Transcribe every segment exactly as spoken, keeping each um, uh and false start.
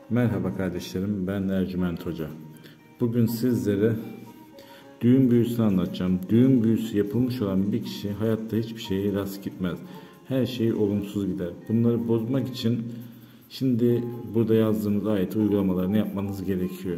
Merhaba kardeşlerim, ben Ercüment Hoca. Bugün sizlere düğün büyüsünü anlatacağım. Düğün büyüsü yapılmış olan bir kişi hayatta hiçbir şeye rast gitmez. Her şey olumsuz gider. Bunları bozmak için şimdi burada yazdığımız ayet uygulamalarını yapmanız gerekiyor.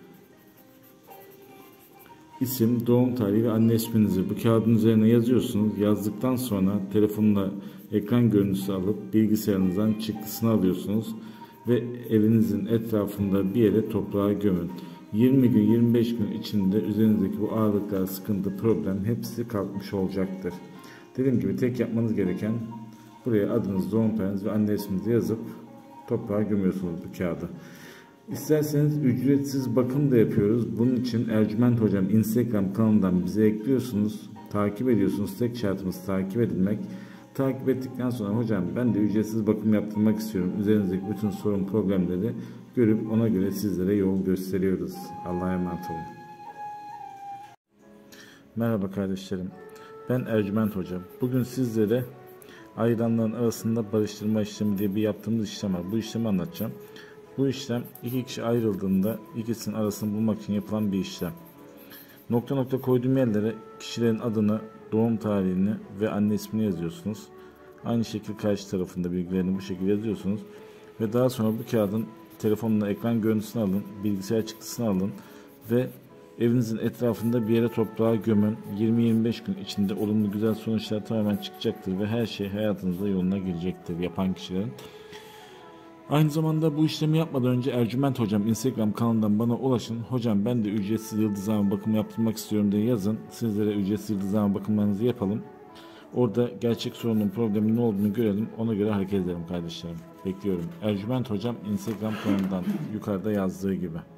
İsim, doğum tarihi ve anne isminizi bu kağıdın üzerine yazıyorsunuz. Yazdıktan sonra telefonla ekran görüntüsü alıp bilgisayarınızdan çıktısını alıyorsunuz ve evinizin etrafında bir yere toprağa gömün. yirmi gün yirmi beş gün içinde üzerinizdeki bu ağırlıklar, sıkıntı, problem hepsi kalkmış olacaktır. Dediğim gibi tek yapmanız gereken buraya adınız, doğum tarihiniz ve anne isminizi yazıp toprağa gömüyorsunuz bu kağıdı. İsterseniz ücretsiz bakım da yapıyoruz. Bunun için Ercüment Hocam Instagram kanalından bizi ekliyorsunuz. Takip ediyorsunuz. Tek şartımız takip edilmek. Takip ettikten sonra hocam ben de ücretsiz bakım yaptırmak istiyorum. Üzerinizdeki bütün sorun problemleri görüp ona göre sizlere yol gösteriyoruz. Allah'a emanet olun. Merhaba kardeşlerim. Ben Ercüment Hocam. Bugün sizlere ayıranların arasında barıştırma işlemi diye bir yaptığımız işlem var. Bu işlemi anlatacağım. Bu işlem iki kişi ayrıldığında ikisinin arasını bulmak için yapılan bir işlem. Nokta nokta koyduğum yerlere kişilerin adını, doğum tarihini ve anne ismini yazıyorsunuz. Aynı şekilde karşı tarafında bilgilerini bu şekilde yazıyorsunuz. Ve daha sonra bu kağıdın telefonla ekran görüntüsünü alın, bilgisayar çıktısını alın ve evinizin etrafında bir yere toprağa gömün. yirmi yirmi beş gün içinde olumlu güzel sonuçlar tamamen çıkacaktır ve her şey hayatınızda yoluna girecektir yapan kişilerin. Aynı zamanda bu işlemi yapmadan önce Ercüment Hocam Instagram kanalından bana ulaşın. Hocam ben de ücretsiz yıldızlama bakımı yaptırmak istiyorum diye yazın. Sizlere ücretsiz yıldızlama bakımlarınızı yapalım. Orada gerçek sorunun, problemin ne olduğunu görelim. Ona göre hareket edelim kardeşlerim. Bekliyorum. Ercüment Hocam Instagram kanalından yukarıda yazdığı gibi.